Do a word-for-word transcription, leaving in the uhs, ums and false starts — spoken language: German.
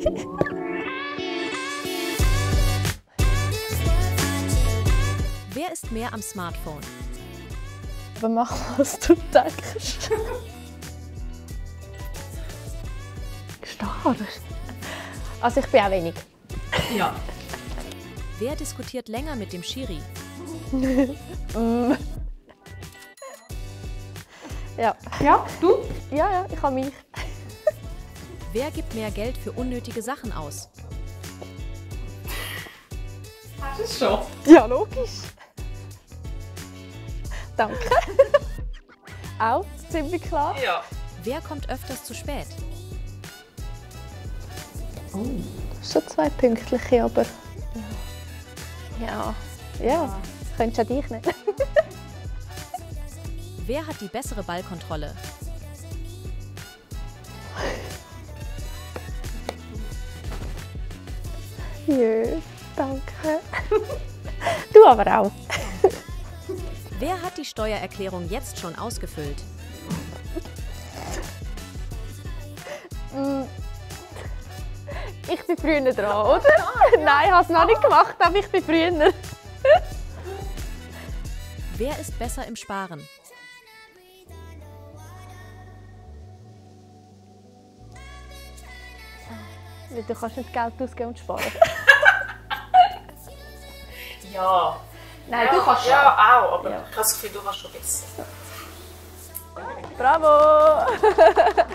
Wer ist mehr am Smartphone? Aber mach, was du denkst. Stark. Also ich bin auch wenig. Ja. Wer diskutiert länger mit dem Schiri? mm. Ja. Ja, du? Ja, ja, ich habe mich. Wer gibt mehr Geld für unnötige Sachen aus? Das ist schon. Ja, logisch. Danke. Auch ziemlich klar. Ja. Wer kommt öfters zu spät? Oh. Schon zwei pünktliche, aber. Ja. Ja. Ja. Könntest du dich nicht. Wer hat die bessere Ballkontrolle? Jö, danke. Du aber auch. Wer hat die Steuererklärung jetzt schon ausgefüllt? Ich bin früher dran, oder? Nein, ich habe es noch nicht gemacht, aber ich bin früher. Wer ist besser im Sparen? Du kannst nicht Geld ausgeben und sparen. Ja. Nein, ja, du kannst ja, auch, aber ja. ich habe das Gefühl, du kannst schon besser. Bravo!